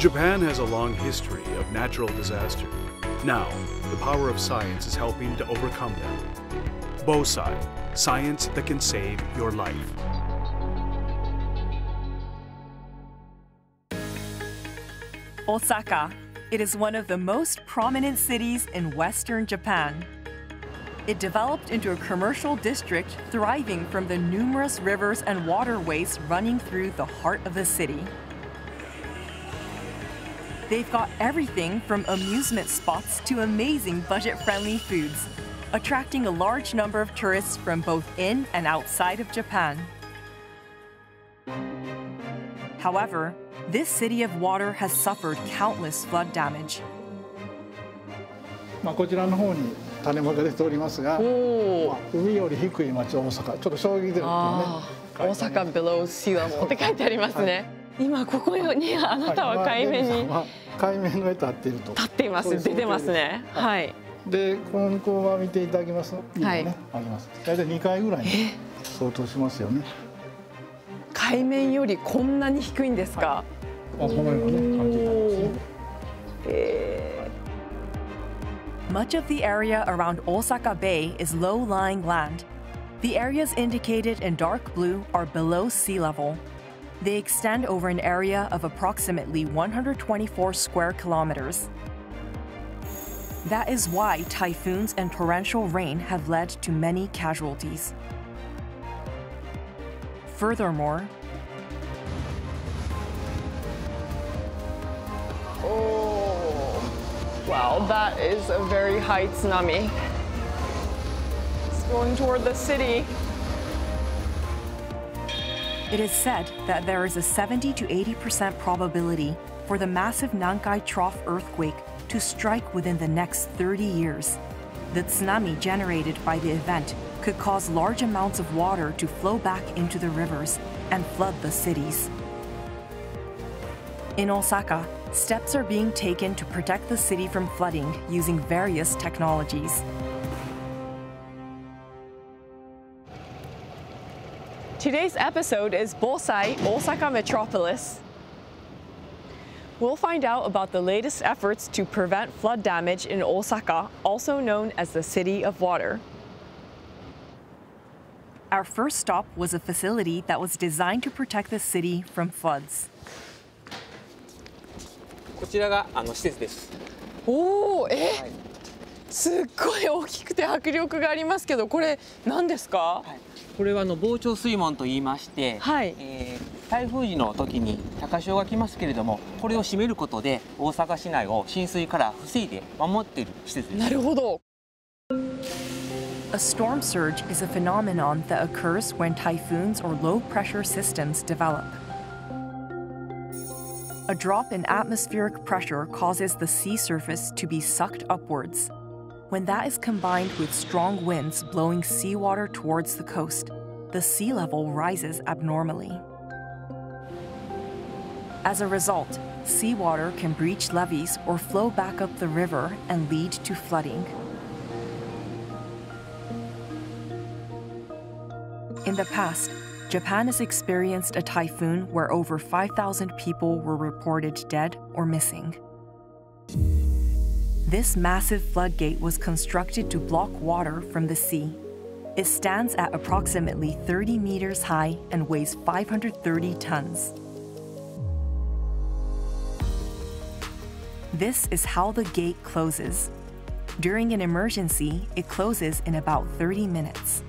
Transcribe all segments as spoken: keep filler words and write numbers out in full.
Japan has a long history of natural disaster. Now, the power of science is helping to overcome them. Bosai, science that can save your life. Osaka. It is one of the most prominent cities in Western Japan. It developed into a commercial district thriving from the numerous rivers and waterways running through the heart of the city. They've got everything from amusement spots to amazing budget-friendly foods, attracting a large number of tourists from both in and outside of Japan. However, this city of water has suffered countless flood damage. まあこちらの方に種目が出ておりますが、まあ、海より低い町大阪、ちょっと衝撃ゼロっていうね。 大阪 below sea level って書いてありますね。今ここにあなたは海面に海面の上立っていると。 立っています。出てますね。はい。 でこの向こう側見ていただきますと、はい、ねあります。大体にかいぐらいに相当しますよね。 海面よりこんなに低いんですか。 まあこのようなね感じになりますね。 えー Much of the area around Osaka Bay is low-lying land. The areas indicated in dark blue are below sea level. They extend over an area of approximately one hundred twenty-four square kilometers. That is why typhoons and torrential rain have led to many casualties. Furthermore, wow, that is a very high tsunami. It's going toward the city. It is said that there is a seventy to eighty percent probability for the massive Nankai Trough earthquake to strike within the next thirty years. The tsunami generated by the event could cause large amounts of water to flow back into the rivers and flood the cities. In Osaka, steps are being taken to protect the city from flooding using various technologies. Today's episode is Bosai, Osaka Metropolis. We'll find out about the latest efforts to prevent flood damage in Osaka, also known as the City of Water. Our first stop was a facility that was designed to protect the city from floods. こちらがあの施設です。 おお、え、はい、すっごい大きくて迫力がありますけど、これ何ですか？はい、 これはあの防潮水門と言いまして、はい、えー、台風時の時に高潮が来ますけれども、これを閉めることで大阪市内を浸水から防いで守っている施設です。 なるほど。 A storm surge is a phenomenon that occurs when typhoons or low-pressure systems develop. A drop in atmospheric pressure causes the sea surface to be sucked upwards. When that is combined with strong winds blowing seawater towards the coast, the sea level rises abnormally. As a result, seawater can breach levees or flow back up the river and lead to flooding. In the past, Japan has experienced a typhoon where over five thousand people were reported dead or missing. This massive floodgate was constructed to block water from the sea. It stands at approximately thirty meters high and weighs five hundred thirty tons. This is how the gate closes. During an emergency, it closes in about thirty minutes.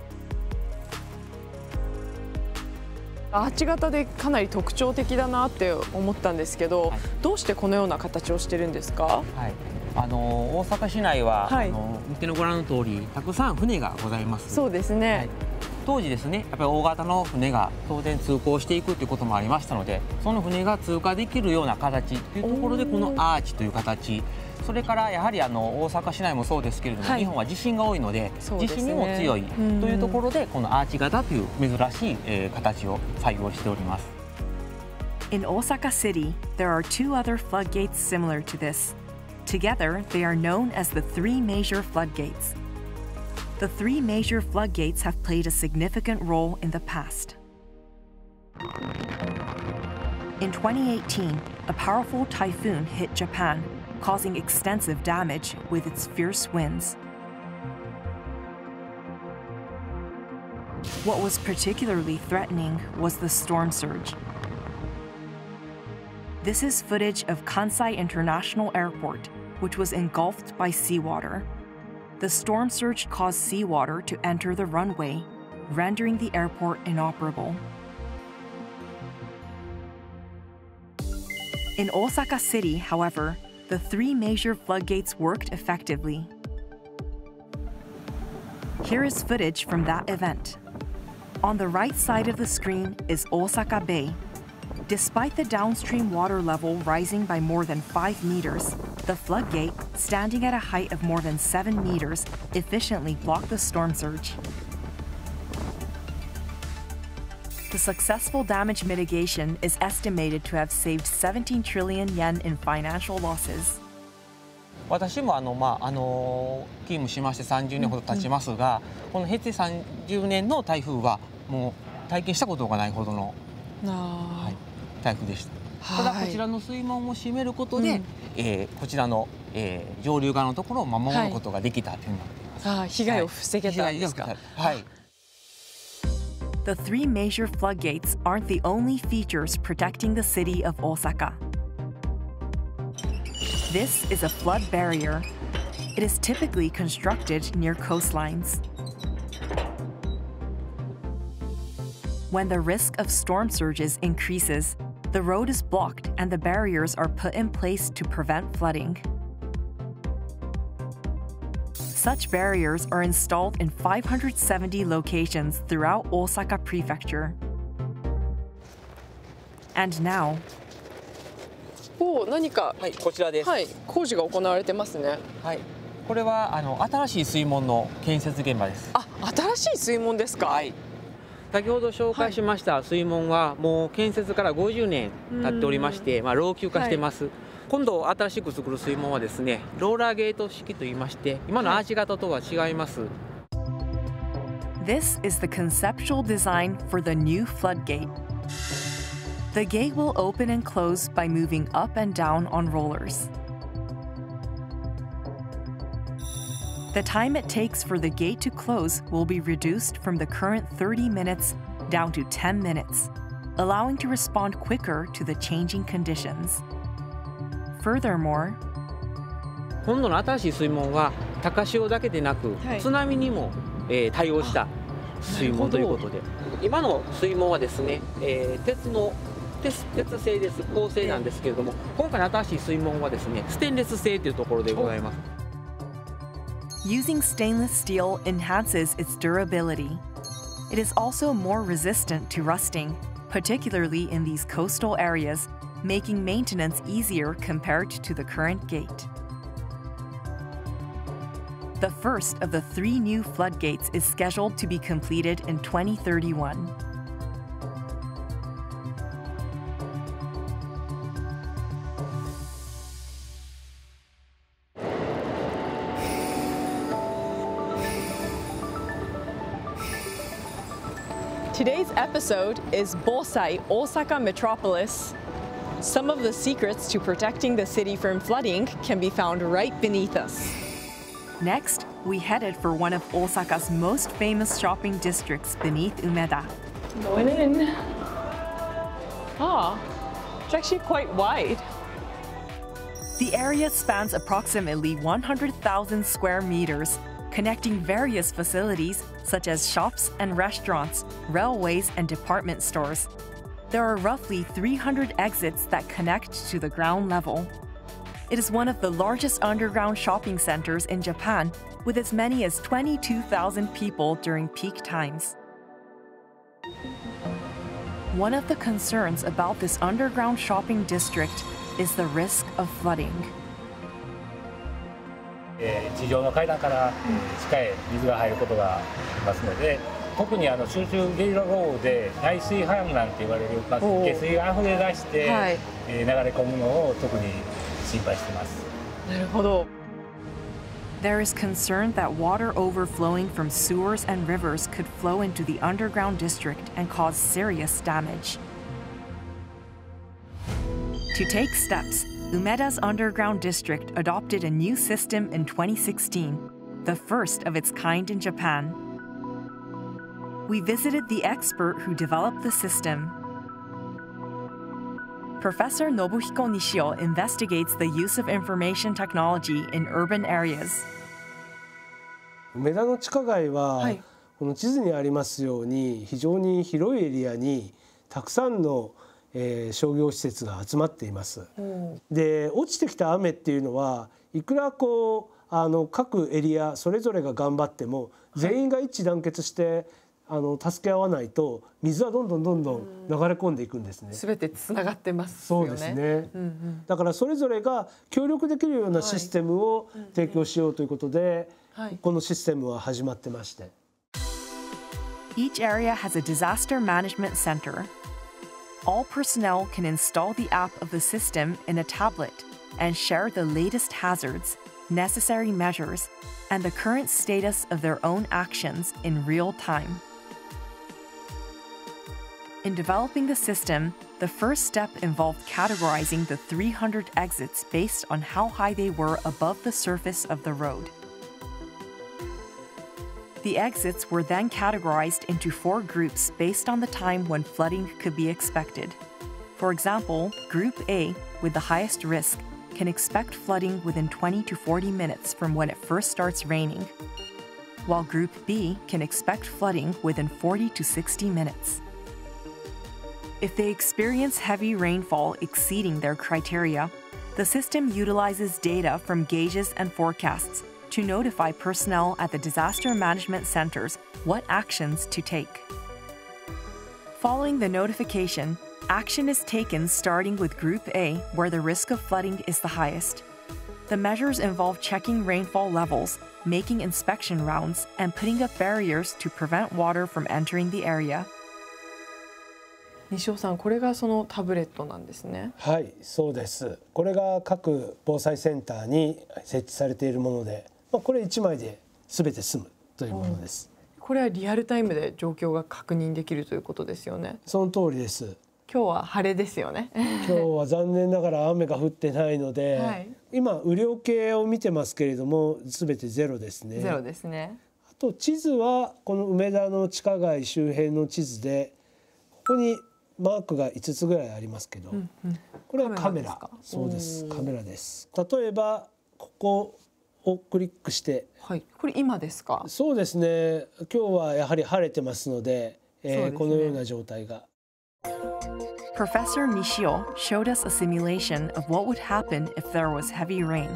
アーチ型でかなり特徴的だなって思ったんですけど、はい、どうしてこのような形をしてるんですか？はい、 あの大阪市内は、はい、あの見てのご覧の通りたくさん船がございます。 そうですね。はい、 当時ですね、やっぱり大型の船が当然通行していくということもありましたので、その船が通過できるような形というところでこのアーチという形。それからやはりあの大阪市内もそうですけれども、はい、日本は地震が多いので、ね、地震にも強いというところでこのアーチ型という珍しい、えー、形を採用しております。 In Osaka City, there are two other floodgates similar to this. Together, they are known as the three major floodgates. The three major floodgates have played a significant role in the past. In twenty eighteen, a powerful typhoon hit Japan, causing extensive damage with its fierce winds. What was particularly threatening was the storm surge. This is footage of Kansai International Airport, which was engulfed by seawater. The storm surge caused seawater to enter the runway, rendering the airport inoperable. In Osaka City, however, the three major floodgates worked effectively. Here is footage from that event. On the right side of the screen is Osaka Bay. Despite the downstream water level rising by more than five meters, the floodgate, standing at a height of more than seven meters, efficiently blocked the storm surge. The successful damage mitigation is estimated to have saved seventeen trillion yen in financial losses. 私もあの、まあ、あの勤務しましてさんじゅうねんほど経ちますが、うん、この平成さんじゅうねんの台風はもう体験したことがないほどの、はい、台風でした。ただこちらの水門を閉めることで、うんえー、こちらの、えー、上流側のところを守ることができたというのになっています。 はい、被害を防げたんですか。 はい。 The three major floodgates aren't the only features protecting the city of Osaka. This is a flood barrier. It is typically constructed near coastlines. When the risk of storm surges increases, the road is blocked and the barriers are put in place to prevent flooding. Such barriers are installed in five hundred seventy locations throughout Osaka Prefecture. And now, おお、何か、 はい、こちらです。 はい、工事が行われてますね。 はい、これはあの新しい水門の建設現場です。 あ、新しい水門ですか。 はい。先ほど紹介しました水門はもう建設からごじゅうねん経っておりまして、まあ老朽化してます。はい、今度新しく作る水門はですね、ローラーゲート式といいまして、今のアーチ型とは違います。 This is the conceptual design for the new floodgate. The gate will open and close by moving up and down on rollers. The time it takes for the gate to close will be reduced from the current thirty minutes down to ten minutes, allowing to respond quicker to the changing conditions. Furthermore, 今度の新しい水門は高潮だけでなく、はい、津波にも、えー、対応した水門ということで、今の水門はですね、えー、鉄の鉄鉄製です、鋼製なんですけれども、今回の新しい水門はですね、ステンレス製というところでございます。 Using stainless steel enhances its durability. It is also more resistant to rusting, particularly in these coastal areas, making maintenance easier compared to the current gate. The first of the three new floodgates is scheduled to be completed in twenty thirty-one. Today's episode is Bosai, Osaka Metropolis. Some of the secrets to protecting the city from flooding can be found right beneath us. Next, we headed for one of Osaka's most famous shopping districts beneath Umeda. Going in. Ah, it's actually quite wide. The area spans approximately one hundred thousand square meters, connecting various facilities such as shops and restaurants, railways, and department stores. There are roughly three hundred exits that connect to the ground level. It is one of the largest underground shopping centers in Japan, with as many as twenty-two thousand people during peak times. One of the concerns about this underground shopping district is the risk of flooding. 地上の階段から地下へ水が入ることがありますので、特にあの集中ゲリラ豪雨で内水氾濫って言われる、まあ、下水が溢れ出して、はい、流れ込むのを特に心配しています。 なるほど。 There is concern that water overflowing from sewers and rivers could flow into the underground district and cause serious damage. To take steps, Umeda's underground district adopted a new system in twenty sixteen, the first of its kind in Japan. We visited the expert who developed the system. Professor Nobuhiko Nishio investigates the use of information technology in urban areas. 梅田の地下街は、はい、この地図にありますように非常に広いエリアにたくさんの、えー、商業施設が集まっています。で、落ちてきた雨っていうのはいくらこうあの各エリアそれぞれが頑張っても全員が一致団結して、はい、あの助け合わないと水はどんどんどんどん流れ込んでいくんですね。 すべてつながってますよね。 そうですね。うんうん、だからそれぞれが協力できるようなシステムを提供しようということで、はい、このシステムは始まってまして。 Each area has a disaster management center. All personnel can install the app of the system in a tablet and share the latest hazards, necessary measures, and the current status of their own actions in real time. In developing the system, the first step involved categorizing the three hundred exits based on how high they were above the surface of the road. The exits were then categorized into four groups based on the time when flooding could be expected. For example, Group A, with the highest risk, can expect flooding within twenty to forty minutes from when it first starts raining, while Group B can expect flooding within forty to sixty minutes. If they experience heavy rainfall exceeding their criteria, the system utilizes data from gauges and forecasts to notify personnel at the disaster management centers what actions to take. Following the notification, action is taken starting with Group A, where the risk of flooding is the highest. The measures involve checking rainfall levels, making inspection rounds, and putting up barriers to prevent water from entering the area. 西尾さん、これがそのタブレットなんですね。 はい、そうです。これが各防災センターに設置されているもので、まあ、これいちまいで全て済むというものです。 これはリアルタイムで状況が確認できるということですよね。 その通りです。 今日は晴れですよね。 今日は残念ながら雨が降ってないので、はい、今雨量計を見てますけれども全てゼロですね。 ゼロですね。 あと地図はこの梅田の地下街周辺の地図でここにマークがいつつぐらいありますけど、うんうん、これはカメラ。そうです。カメラです。例えばここをクリックして、 はい、これ今ですか？ そうですね。今日はやはり晴れてますので、えー、このような状態が。 Professor Nishio showed us a simulation of what would happen if there was heavy rain.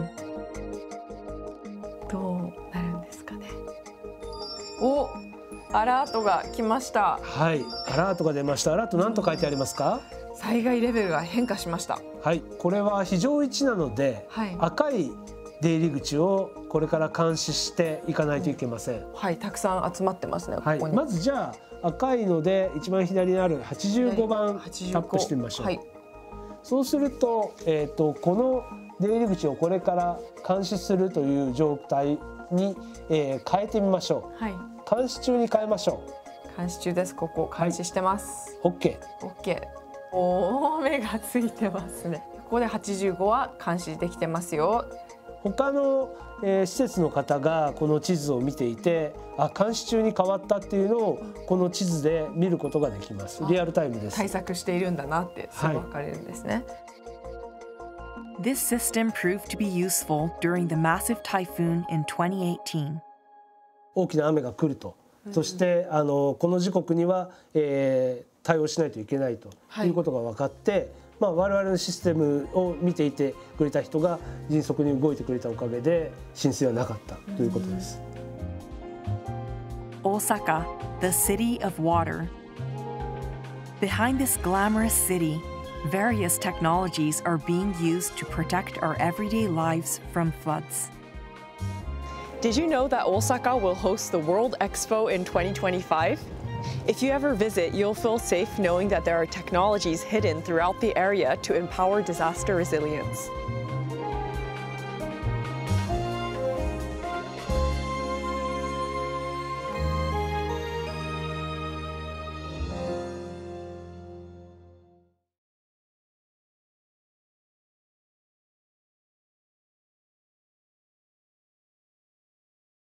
どうなるんですかね。お、アラートが来ました。 はい、アラートが出ました。アラート何と書いてありますか？ 災害レベルが変化しました。 はい、これは非常いちなので、はい、赤い出入り口をこれから監視していかないといけません。 うん、はい、たくさん集まってますね。 はい、 ここにまずじゃあ赤いので一番左にあるはちじゅうごばんタップしてみましょう。はい、そうすると、えーと、この出入り口をこれから監視するという状態に、えー、変えてみましょう。はい、監視中に変えましょう。監視中です。ここ監視してます。 はい、OK。 OK。おお、目がついてますね。ここではちじゅうごは監視できてますよ。 他の、えー、施設の方がこの地図を見ていて、あ、監視中に変わったっていうのをこの地図で見ることができます。リアルタイムです。 対策しているんだなってすぐ分かれるんですね。 はい、This system proved to be useful during the massive typhoon in twenty eighteen. 大きな雨が来ると、そしてあのこの時刻には、えー、対応しないといけないということが分かって、はい、まあ、我々のシステムを見ていてくれた人が迅速に動いてくれたおかげで浸水はなかったということです。 Osaka, the city of water. Behind this glamorous city, various technologies are being used to protect our everyday lives from floods. Did you know that Osaka will host the World Expo in twenty twenty-five? If you ever visit, you'll feel safe knowing that there are technologies hidden throughout the area to empower disaster resilience.